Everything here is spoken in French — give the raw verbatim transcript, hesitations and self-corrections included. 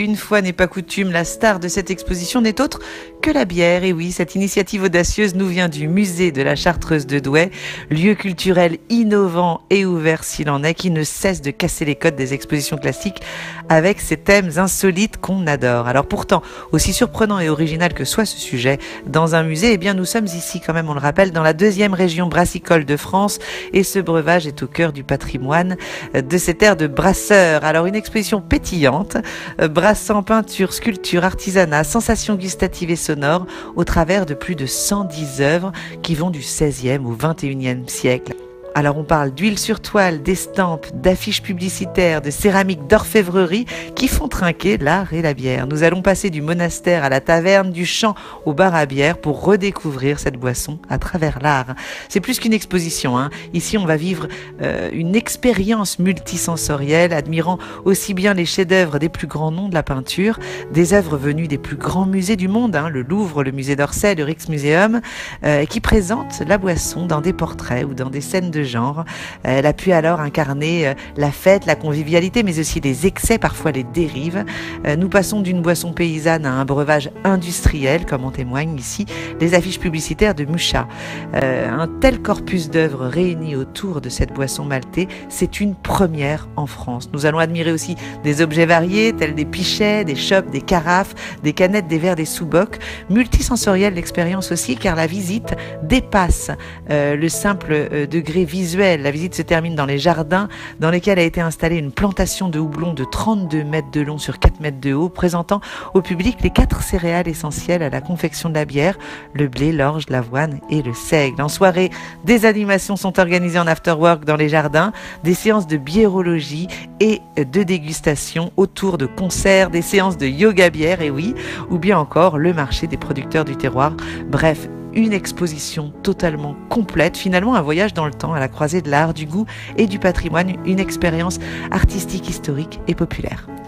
une fois n'est pas coutume, la star de cette exposition n'est autre que la bière. Et oui, cette initiative audacieuse nous vient du musée de la Chartreuse de Douai, lieu culturel innovant et ouvert s'il en est, qui ne cesse de casser les codes des expositions classiques avec ses thèmes insolites qu'on adore. Alors pourtant, aussi surprenant et original que soit ce sujet, dans un musée, eh bien nous sommes ici quand même, on le rappelle, dans la deuxième région brassicole de France, et ce breuvage est au cœur du patrimoine de cette ère de brasseur. Alors une exposition pétillante, brassant peinture, sculpture, artisanat, sensations gustatives et sonores, au travers de plus de cent dix œuvres qui vont du seizième au vingt et unième siècle. Alors on parle d'huile sur toile, d'estampes, d'affiches publicitaires, de céramique, d'orfèvrerie qui font trinquer l'art et la bière. Nous allons passer du monastère à la taverne, du champ au bar à bière pour redécouvrir cette boisson à travers l'art. C'est plus qu'une exposition, hein. Ici on va vivre euh, une expérience multisensorielle, admirant aussi bien les chefs-d'œuvre des plus grands noms de la peinture, des œuvres venues des plus grands musées du monde, hein, le Louvre, le musée d'Orsay, le Rijksmuseum, euh, qui présentent la boisson dans des portraits ou dans des scènes de genre. Elle a pu alors incarner la fête, la convivialité, mais aussi les excès, parfois les dérives. Nous passons d'une boisson paysanne à un breuvage industriel, comme en témoignent ici les affiches publicitaires de Mucha. Un tel corpus d'œuvres réunis autour de cette boisson maltée, c'est une première en France. Nous allons admirer aussi des objets variés, tels des pichets, des chopes, des carafes, des canettes, des verres, des sous-bocs. Multisensorielle l'expérience aussi, car la visite dépasse euh, le simple euh, degré visuel. La visite se termine dans les jardins dans lesquels a été installée une plantation de houblon de trente-deux mètres de long sur quatre mètres de haut, présentant au public les quatre céréales essentielles à la confection de la bière, le blé, l'orge, l'avoine et le seigle. En soirée, des animations sont organisées en afterwork dans les jardins, des séances de biérologie et de dégustation autour de concerts, des séances de yoga bière, et oui, ou bien encore le marché des producteurs du terroir. Bref, une exposition totalement complète, finalement un voyage dans le temps à la croisée de l'art, du goût et du patrimoine, une expérience artistique, historique et populaire.